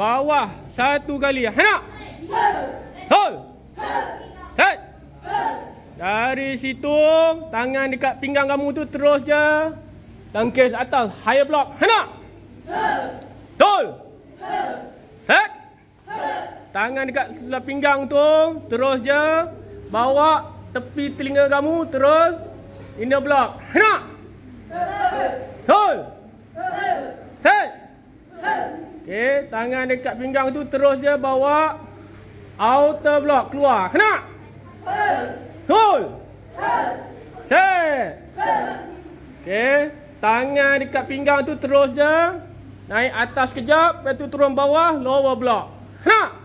bawah 1 kali. Nak. Hold. Set. Dari situ, tangan dekat pinggang kamu tu terus je tangkis atas higher block. Nak. Hold. Set. Tangan dekat sebelah pinggang tu terus je bawa tepi telinga kamu terus inner block. Nak. Hold. Set. Okey, tangan dekat pinggang tu terus je bawa outer block keluar. Nak. Hold. Set. Okey, tangan dekat pinggang tu terus je naik atas kejap, lepas tu turun bawah lower block. Nak.